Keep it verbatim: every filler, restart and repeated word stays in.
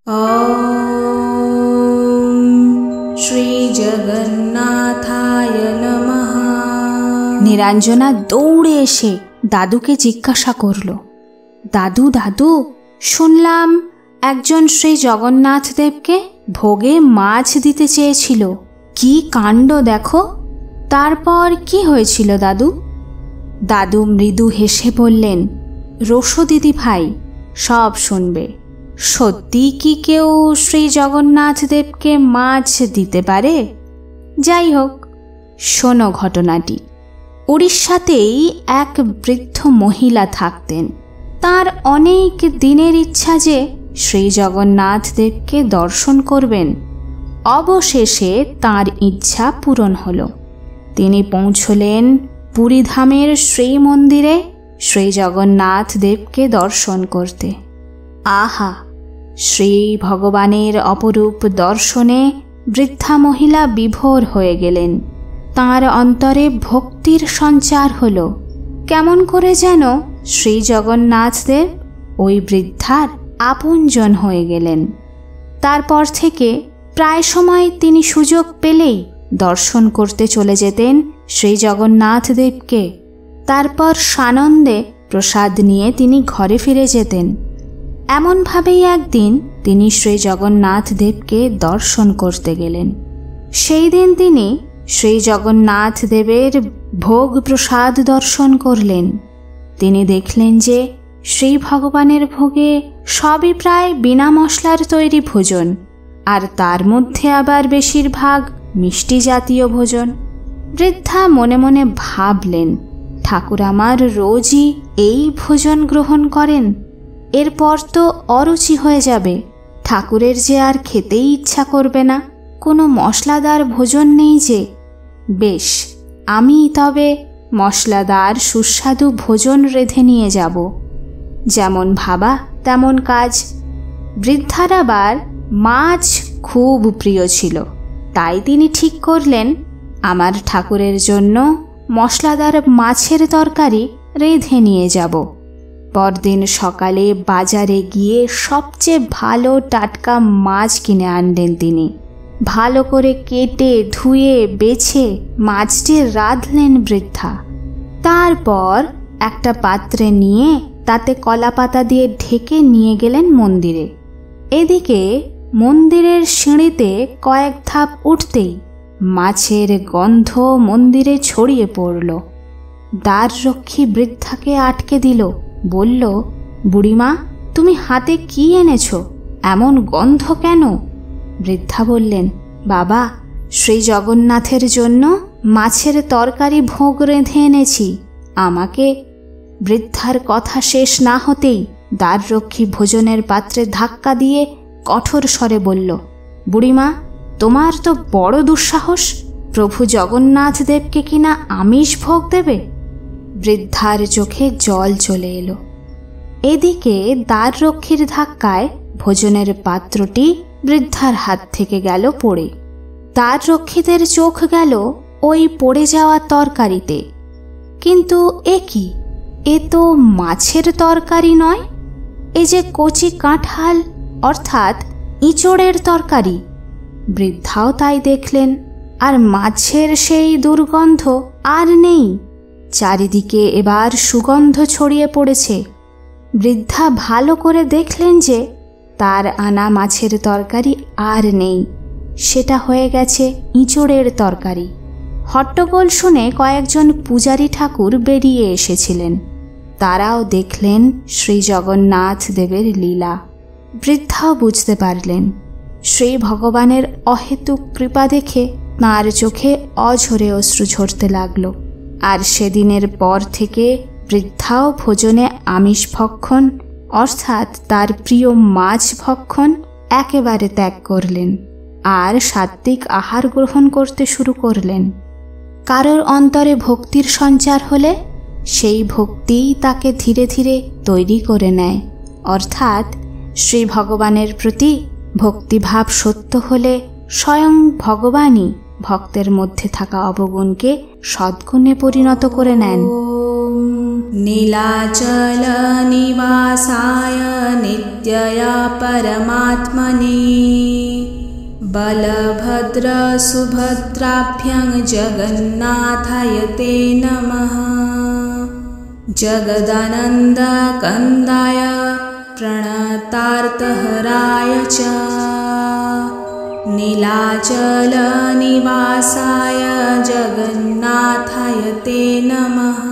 ॐ শ্রীজগন্নাথায় নমঃ। নীলাঞ্জনা দৌড়ে এসে দাদুকে জিজ্ঞাসা করল, দাদু দাদু শুনলাম একজন শ্রী জগন্নাথ দেবকে ভোগে মাছ দিতে চেয়েছিল, কি কাণ্ড দেখো। তারপর কি হয়েছিল দাদু? দাদু মৃদু হেসে বললেন, রোশো দিদি ভাই সব শুনবে। সত্যি কি কেউ শ্রী জগন্নাথ দেবকে মাছ দিতে পারে? যাই হোক, শোনো ঘটনাটি। উড়িষ্যাতেই এক বৃদ্ধ মহিলা থাকতেন। তার অনেক দিনের ইচ্ছা যে শ্রী জগন্নাথ দেবকে দর্শন করবেন। অবশেষে তার ইচ্ছা পূরণ হল। তিনি পৌঁছলেন পুরীধামের শ্রী মন্দিরে শ্রী জগন্নাথ দেবকে দর্শন করতে। আহা, শ্রী ভগবানের অপরূপ দর্শনে বৃদ্ধা মহিলা বিভোর হয়ে গেলেন। তাঁর অন্তরে ভক্তির সঞ্চার হল। কেমন করে যেন শ্রী জগন্নাথ দেব ওই বৃদ্ধার আপনজন হয়ে গেলেন। তারপর থেকে প্রায় সময় তিনি সুযোগ পেলেই দর্শন করতে চলে যেতেন শ্রী জগন্নাথ দেবকে। তারপর সানন্দে প্রসাদ নিয়ে তিনি ঘরে ফিরে যেতেন। এমনভাবেই একদিন তিনি শ্রী জগন্নাথ দেবকে দর্শন করতে গেলেন। সেই দিন তিনি শ্রী জগন্নাথ দেবের ভোগ প্রসাদ দর্শন করলেন। তিনি দেখলেন যে শ্রী ভগবানের ভোগে সবই প্রায় বিনা মশলার তৈরি ভোজন, আর তার মধ্যে আবার বেশিরভাগ মিষ্টি জাতীয় ভোজন। বৃদ্ধা মনে মনে ভাবলেন, ঠাকুর আমার রোজই এই ভোজন গ্রহণ করেন, এরপর তো অরুচি হয়ে যাবে। ঠাকুরের যে আর খেতেই ইচ্ছা করবে না, কোনো মশলাদার ভোজন নেই যে। বেশ, আমি তবে মশলাদার সুস্বাদু ভোজন রেঁধে নিয়ে যাব। যেমন ভাবা তেমন কাজ। বৃদ্ধার আবার মাছ খুব প্রিয় ছিল, তাই তিনি ঠিক করলেন, আমার ঠাকুরের জন্য মশলাদার মাছের তরকারি রেঁধে নিয়ে যাব। পরদিন সকালে বাজারে গিয়ে সবচেয়ে ভালো টাটকা মাছ কিনে আনলেন তিনি। ভালো করে কেটে ধুয়ে বেছে মাছটি রাঁধলেন বৃদ্ধা। তারপর একটা পাত্রে নিয়ে তাতে কলা পাতা দিয়ে ঢেকে নিয়ে গেলেন মন্দিরে। এদিকে মন্দিরের সিঁড়িতে কয়েক ধাপ উঠতেই মাছের গন্ধ মন্দিরে ছড়িয়ে পড়ল। দ্বাররক্ষী বৃদ্ধাকে আটকে দিল, বলল, বুড়িমা, তুমি হাতে কি এনেছো? এমন গন্ধ কেন? বৃদ্ধা বললেন, বাবা, শ্রী জগন্নাথের জন্য মাছের তরকারি ভোগ রেঁধে এনেছি, আমাকে। বৃদ্ধার কথা শেষ না হতেই দ্বাররক্ষী ভোজনের পাত্রে ধাক্কা দিয়ে কঠোর স্বরে বলল, বুড়িমা, তোমার তো বড় দুঃসাহস, প্রভু জগন্নাথ দেবকে কিনা আমিষ ভোগ দেবে? বৃদ্ধার চোখে জল চলে এলো। এদিকে দ্বাররক্ষীর ধাক্কায় ভোজনের পাত্রটি বৃদ্ধার হাত থেকে গেল পড়ে। দ্বাররক্ষীদের চোখ গেল ওই পড়ে যাওয়া তরকারিতে। কিন্তু এ কি? এ তো মাছের তরকারি নয়, এ যে কচি কাঁঠাল অর্থাৎ ইঁচড়ের তরকারি। বৃদ্ধাও তাই দেখলেন, আর মাছের সেই দুর্গন্ধ আর নেই। চারিদিকে এবার সুগন্ধ ছড়িয়ে পড়েছে। বৃদ্ধা ভালো করে দেখলেন যে তার আনা মাছের তরকারি আর নেই, সেটা হয়ে গেছে ইঁচড়ের তরকারি। হট্টগোল শুনে কয়েকজন পূজারী ঠাকুর বেরিয়ে এসেছিলেন। তারাও দেখলেন শ্রী জগন্নাথ দেবের লীলা। বৃদ্ধাও বুঝতে পারলেন। শ্রী ভগবানের অহেতুক কৃপা দেখে তাঁর চোখে অঝরে অশ্রু ঝরতে লাগল। আর সেদিনের পর থেকে বৃদ্ধাও ভোজনে আমিষ ভক্ষণ অর্থাৎ তার প্রিয় মাছ ভক্ষণ একেবারে ত্যাগ করলেন, আর সাত্ত্বিক আহার গ্রহণ করতে শুরু করলেন। কারোর অন্তরে ভক্তির সঞ্চার হলে সেই ভক্তিই তাকে ধীরে ধীরে তৈরি করে নেয়, অর্থাৎ শ্রী ভগবানের প্রতি ভক্তিভাব সত্য হলে স্বয়ং ভগবানই ভক্তের মধ্যে থাকা অবগুণকে সদ্গুণে পরিণত করে নেন। नीलाचलनिवासाय नित्याय परमात्मने बलभद्रसुभद्राभ्यां जगन्नाथाय ते नमः। जगदानन्दकन्दाय प्रणतार्तहराय च नीलाचलनिवासाय जगन्नाथाय ते नमः।